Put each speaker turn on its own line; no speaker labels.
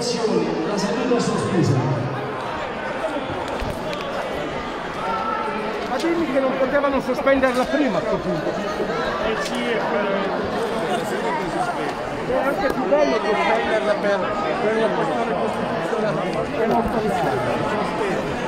votazioni, la seduta è sospesa.
Ma dimmi che non potevano sospenderla prima a questo punto.
Sì, è
È anche più bello sospenderla per una questione costituzionale che non